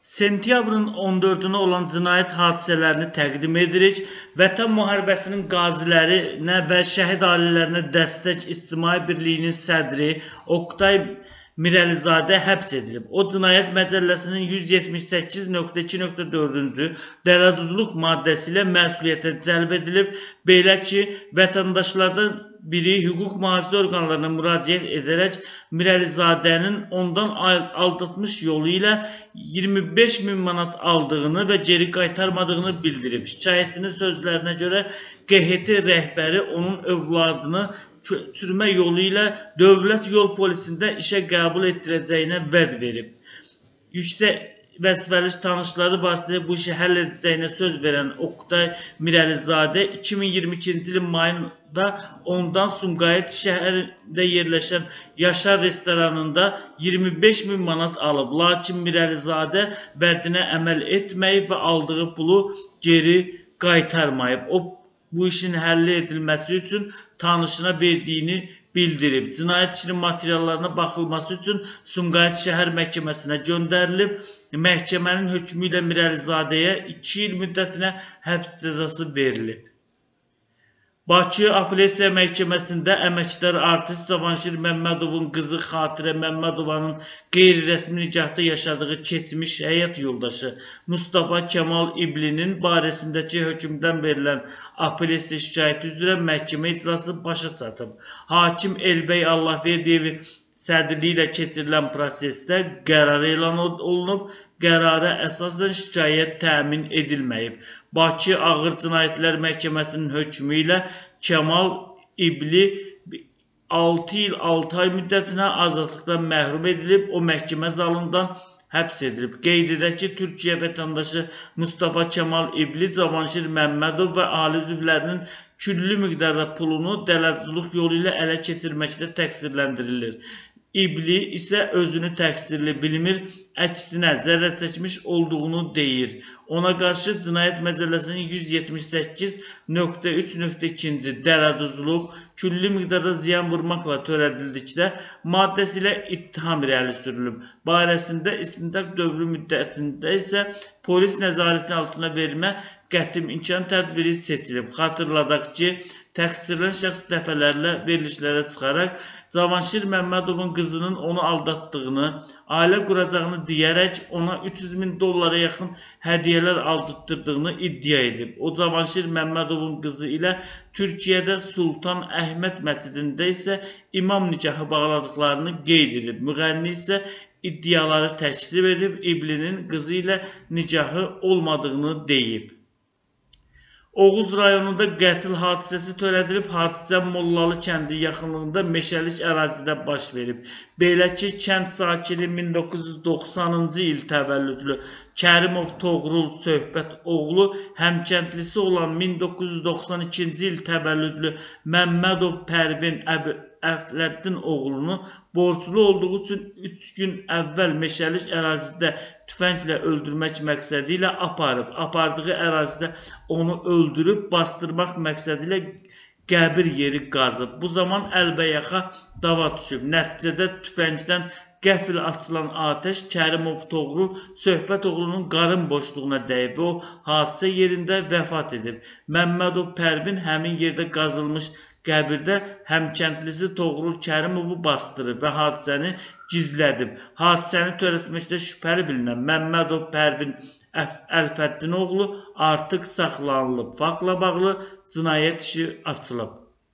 Sentyabrın 14-ünə olan cinayət hadisələrini təqdim edirik. Vətən müharibəsinin qazilərinə və şəhid ailələrinə dəstək İctimai Birliyinin sədri Oqtay Mirəlizadə həbs edilib. O, Cinayət Məcəlləsinin 178.2.4-cü dələduzluq maddəsi ilə məsuliyyətə cəlb edilib. Belə ki, vətəndaşlardan biri hüquq mühafizə orqanlarına müraciət edərək Mirəlizadənin ondan aldatmış yolu ilə 25.000 manat aldığını və geri qaytarmadığını bildirib. Şikayətçinin sözlərinə görə QHT rəhbəri onun övladını sürmə yolu ilə dövlət yol polisində işə qəbul etdirəcəyinə vəd verib. Yüksək vəzifəli tanışları vasitəsilə bu işi həll edəcəyinə söz verən Oqtay Mirəlizadə 2022-ci ilin mayında ondan Sumqayıt şəhərində yerləşən Yaşar restoranında 25.000 manat alıb. Lakin Mirəlizadə vədinə əməl etməyib və aldığı pulu geri qaytarmayıb. O, bu işin həll edilməsi üçün tanışına verdiyini bildirib. Cinayət işinin materiallarına baxılması üçün Sumqayıt şəhər məhkəməsinə göndərilib. Məhkəmənin hökmü ilə Mirəlizadəyə 2 il müddətinə həbs cəzası verilib. Bakı Apellyasiya Məhkəməsində əməkdar artist Cavanşir Məmmədovun qızı Xatirə Məmmədovanın qeyri-rəsmi nikahda yaşadığı keçmiş həyat yoldaşı Mustafa Kemal İblinin barəsindəki hökmdən verilən apellyasiya şikayəti üzrə məhkəmə iclası başa çatıb. Hakim Elbəy Allahverdiyevin sədrliyi ilə keçirilən prosesdə qərar elan olunub. Qərara əsasən şikayət təmin edilməyib. Bakı Ağır Cinayətlər Məhkəməsinin hökmü ilə Kemal İbli 6 il 6 ay müddətinə azadlıqdan məhrum edilib. O, məhkəmə zalından həbs edilib. Qeyd edək ki, Türkiyə vətəndaşı Mustafa Kemal İbli, Cavanşir Məmmədov və ailə üzvlərinin küllü miqdarda pulunu dələduzluq yolu ilə ələ keçirməkdə təqsirləndirilir. İbli isə özünü təqsirli bilmir, əksinə zərər çəkmiş olduğunu deyir. Ona qarşı Cinayət Məcəlləsinin 178.3.2-ci dələduzluq küllü miqdarda ziyan vurmaqla törədildikdə maddəsi ilə ittiham irəli sürülüb. Barəsində istintaq dövrü müddətində isə polis nəzarəti altına verilmə qəti imkan tədbiri seçilib. Xatırladaq ki, təqsirlənən şəxs dəfələrlə verilişlərə çıxaraq Cavanşir Məmmədovun qızının onu aldatdığını, ailə quracağını deyərək ona 300.000 dollara yaxın hədiyyələr aldırtdırdığını iddia edib. O, Cavanşir Məmmədovun qızı ilə Türkiyədə Sultan Əhməd məscidində isə imam nikahı bağladıqlarını qeyd edib. Müğənni isə iddiaları təkzib edib, İblinin qızı ilə nikahı olmadığını deyib. Oğuz rayonunda qətl hadisəsi törədilib. Hadisə Mollalı kəndi yaxınlığında meşəlik ərazidə baş verib. Belə ki, kənd sakini 1990-cı il təvəllüdlü Kərimov Toğrul Söhbət oğlu, həmkəndlisi olan 1992-ci il təvəllüdlü Məmmədov Pərvin Əfləddin oğlunu borclu olduğu üçün 3 gün əvvəl meşəlik ərazidə tüfənglə öldürmək məqsədi ilə aparıb. Apardığı ərazidə onu öldürüb, bastırmaq məqsədi ilə qəbir yeri qazıb. Bu zaman əlbəyaxa dava düşüb. Nəticədə tüfəngdən qəfil açılan atəş Kərimov Toğrul Söhbət oğlunun qarın boşluğuna dəyib və o hadisə yerində vəfat edib. Məmmədov Pərvin həmin yerdə qazılmış qəbirdə həmkəndlisi Toğrul Kərimovu bastırıb və hadisəni gizlədib. Hadisəni törətməkdə şübhəli bilinən Məmmədov Pərvin Əlfəddin oğlu artıq saxlanılıb. Faktla bağlı cinayət işi açılıb.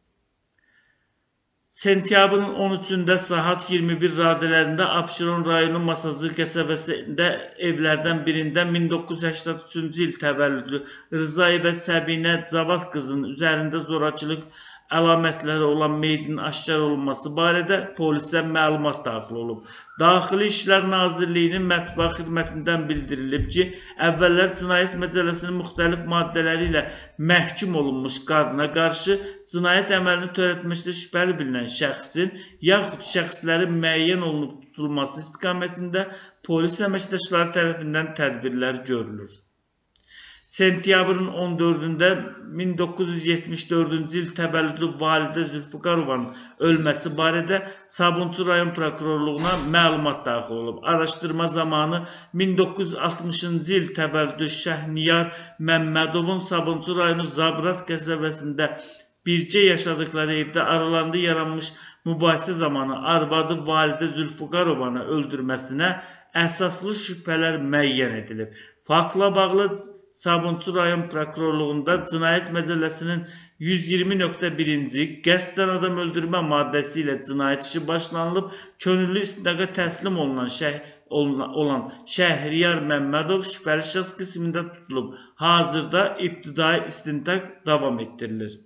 Sentyabrın 13-də saat 21 radələrində Abşeron rayonu Masazır qəsəbəsində evlərdən birində 1983-cü il təvəllüdlü Rızayevə Səbinə Cavad qızının üzərində zorakılıq əlamətləri olan meyidin aşkar olunması barədə polisə məlumat daxil olub. Daxili İşlər Nazirliyinin mətbuat xidmətindən bildirilib ki, əvvəllər Cinayət Məcəlləsinin müxtəlif maddələri ilə məhkum olunmuş qadına qarşı cinayət əməlini törətməkdə şübhəli bilinən şəxsin yaxud şəxslərin müəyyən olunub tutulması istiqamətində polis əməkdaşları tərəfindən tədbirlər görülür. Sentyabrın 14-də 1974-cü il təvəllüdlü Validə Zülfüqarovanın ölməsi barədə Sabunçu rayon prokurorluğuna məlumat daxil olub. Araşdırma zamanı 1960-cı il təvəllüdlü Şəhniyar Məmmədovun Sabunçu rayonu Zabrat qəsəbəsində bircə yaşadıkları evdə aralarında yaranmış mübahisə zamanı arvadı Validə Zülfüqarovanı öldürməsinə əsaslı şübhələr müəyyən edilib. Faktla bağlı Sabunçu rayon prokurorluğunda Cinayət Məcəlləsinin 120.1-ci qəsdən adam öldürmə maddəsi ilə cinayət işi başlanılıb, könüllü istintaqa təslim olan Şəhriyar Məmmədov şübhəli şəxs qismində tutulub. Hazırda ibtidai istintaq davam etdirilir.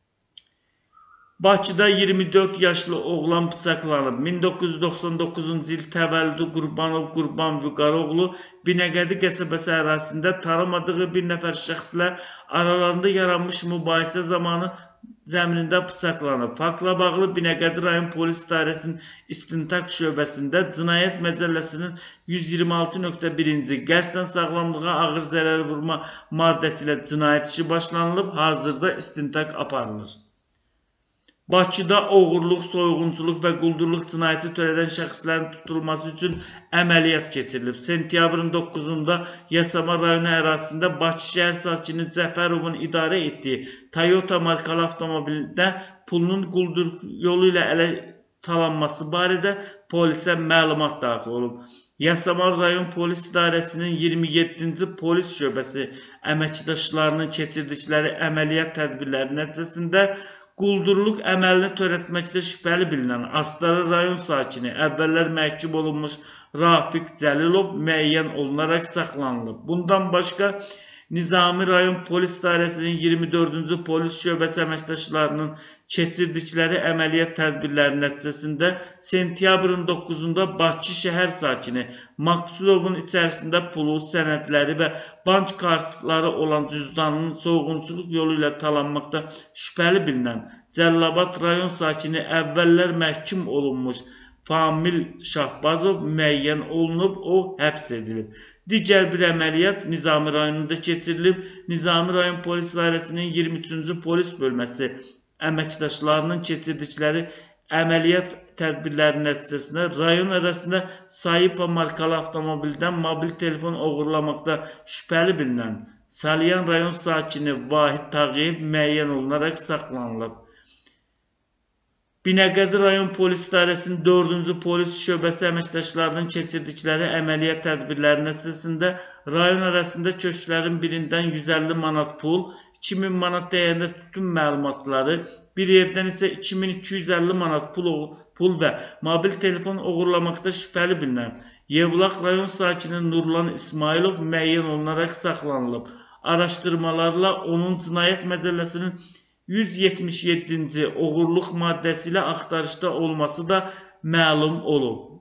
Bakıda 24 yaşlı oğlan bıçaqlanıb. 1999-cu il təvəllüdü Qurbanov Qurban Vüqaroğlu Binəqədi qəsəbəsi ərazisində tanımadığı bir nəfər şəxslə aralarında yaranmış mübahisə zamanı zəminində bıçaqlanıb. Faktla bağlı Binəqədi rayon polis idarəsinin istintaq şöbəsində Cinayət Məcəlləsinin 126.1-ci qəsdən sağlamlığa ağır zərər vurma maddəsi ilə cinayət işi başlanılıb. Hazırda istintaq aparılır. Bakıda oğurluq, soyğunçuluq və quldurluq cinayəti törədən şəxslərin tutulması üçün əməliyyat keçirilib. Sentyabrın 9-da Yasamal rayonu ərazisində Bakı şəhər sakini Cəfərovun idarə etdiyi Toyota markalı avtomobildə pulunun quldur yolu ilə ələ talanması barədə polisə məlumat daxil olub. Yasamal rayon polis idarəsinin 27-ci polis şöbəsi əməkdaşlarının keçirdikləri əməliyyat tədbirləri nəticəsində quldurluq əməlini törətməkdə şübhəli bilinən Astara rayon sakini əvvəllər məhkum olunmuş Rafiq Cəlilov müəyyən olunaraq saxlanılıb. Bundan başqa Nizami rayon polis idarəsinin 24-cü polis şöbəsi əməkdaşlarının keçirdikləri əməliyyat tədbirləri nəticəsində sentyabrın 9-da Bakı şəhər sakini Maqsudovun içərisində pulu, sənədləri və bank kartları olan cüzdanının soyğunçuluq yolu ilə talanmaqda şübhəli bilinən Cəllabad rayon sakini əvvəllər məhkum olunmuş Famil Şahbazov müəyyən olunub, o həbs edilib. Digər bir əməliyyat Nizami rayonunda keçirilib. Nizami rayon polis idarəsinin 23-cü polis bölməsi əməkdaşlarının keçirdikləri əməliyyat tədbirləri nəticəsində rayon arasında Sayıpa markalı avtomobildən mobil telefon oğurlamaqda şübhəli bilinən Salyan rayon sakini Vahid Tağıyev müəyyən olunaraq saxlanılıb. Binəqədi rayon polis idarəsinin 4-cü polis şöbəsi əməkdaşlarının keçirdikləri əməliyyat tədbirləri nəticəsində rayon arasında köşklərin birindən 150 manat pul, 2000 manat dəyərində tütün məlumatları, bir evdən isə 2250 manat pul və mobil telefon oğurlamaqda şübhəli bilinən Yevlaq rayon sakini Nurlan İsmailov müəyyən olunaraq saxlanılıb. Araşdırmalarla onun Cinayət Məcəlləsinin 177-ci oğurluq maddəsi ilə axtarışda olması da məlum olub.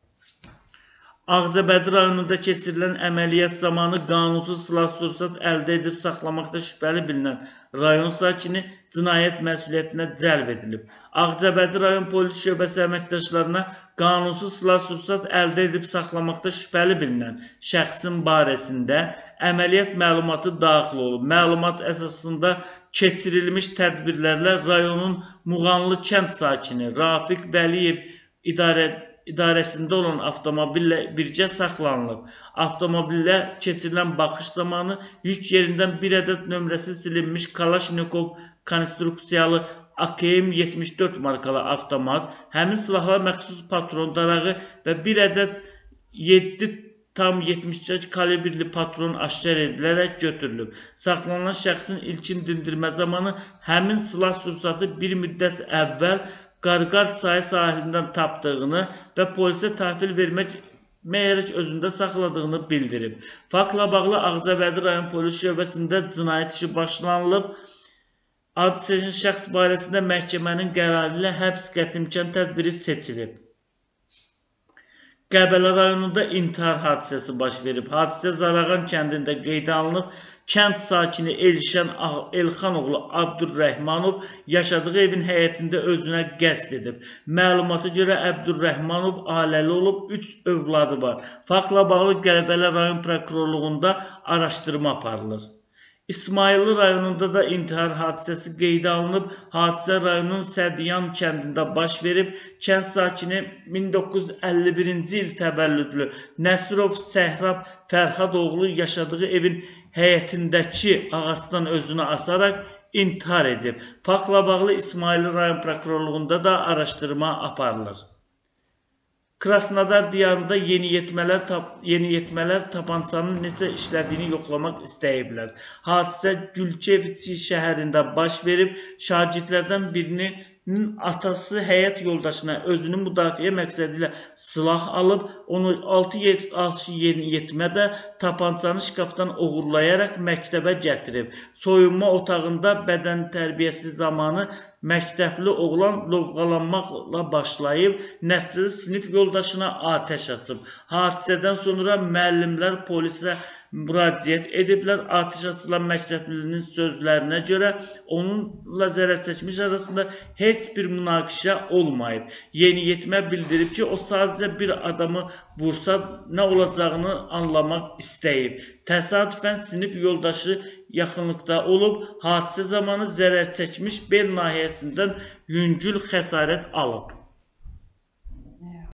Ağcabədi rayonunda keçirilən əməliyyat zamanı qanunsuz silah-sursat əldə edib saxlamaqda şübhəli bilinən rayon sakini cinayət məsuliyyətinə cəlb edilib. Ağcabədi rayon polis şöbəsi əməkdaşlarına qanunsuz silah-sursat əldə edib saxlamaqda şübhəli bilinən şəxsin barəsində əməliyyat məlumatı daxil olub. Məlumat əsasında keçirilmiş tədbirlərlə rayonun Muğanlı kənd sakini Rafiq Vəliyev idarəsində olan avtomobillə birgə saxlanılıb. Avtomobillə keçirilən baxış zamanı yük yerindən bir ədəd nömrəsi silinmiş Kalaşnikov konstruksiyalı AKM-74 markalı avtomat, həmin silahla məxsus patron darağı və bir ədəd 7,72 kalibrli patron aşkar edilərək götürülüb. Saxlanılan şəxsin ilkin dindirmə zamanı həmin silah-sursatı bir müddət əvvəl Qarqard çayı sahilindən tapdığını və polisə təhvil verməyərək özündə saxladığını bildirib. Faktla bağlı Ağcabədi rayon polis şöbəsində cinayət işi başlanılıb. Adı seçilən şəxs barəsində məhkəmənin qərarı ilə həbs qətimkan tədbiri seçilib. Qəbələ rayonunda intihar hadisəsi baş verib. Hadisə Zarağan kəndində qeydə alınıb. Kənd sakini Elşən Elxanoğlu Abdurrəhmanov yaşadığı evin həyətində özünə qəsd edib. Məlumata görə Abdurrəhmanov ailəli olub, 3 övladı var. Faktla bağlı Qəbələ rayon prokurorluğunda araşdırma aparılır. İsmayıllı rayonunda da intihar hadisəsi qeydə alınıb. Hadisə rayonun Sədiyan kəndində baş verib. Kənd sakini 1951-ci il təvəllüdlü Nəsirov Səhrab Fərhadoğlu yaşadığı evin həyətindəki ağacdan özünü asaraq intihar edib. Faktla bağlı İsmayıllı rayon prokurorluğunda da araşdırma aparılır. Krasnodar diyarında yeniyetmələr tapançanın necə işlədiyini yoxlamaq istəyiblər. Hadisə Gülçeviçi şəhərində baş verib. Şagirdlərdən birinin atası həyat yoldaşına özünü müdafiə məqsədi ilə silah alıb, onu 6 yeniyetmədə tapançanı şkafdan oğurlayaraq məktəbə gətirib. Soyunma otağında bədən tərbiyəsi zamanı məktəbli oğlan lovğalanmaqla başlayıb, nəticədə sinif yoldaşına atəş açıb. Hadisədən sonra müəllimlər polisə müraciət ediblər. Atəş açılan məktəblinin sözlərinə görə onunla zərər çəkmiş arasında heç bir münaqişə olmayıb. Yeniyetmə bildirib ki, o sadəcə bir adamı vursa nə olacağını anlamaq istəyib. Təsadüfən sinif yoldaşı yaxınlıqda olub, hadisə zamanı zərər çəkmiş bel nahiyəsindən yüngül xəsarət alıb.